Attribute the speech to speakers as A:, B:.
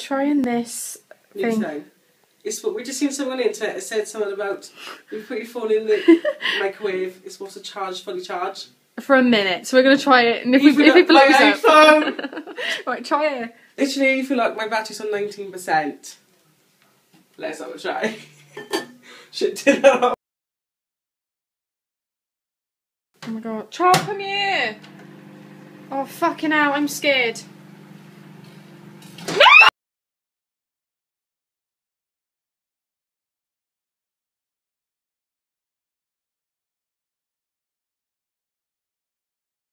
A: trying this thing.
B: It's what we just seen someone on the internet that said something about if you put your phone in the microwave, it's supposed to charge, fully charge.
A: For a minute, so we're going to try it, and if we blow
B: my iPhone!
A: Right, try it.
B: Literally, I feel like my battery's on 19%. Let's have a try. Shit, did that.
A: Oh my god. Charles, come here! Oh, fucking hell, I'm scared.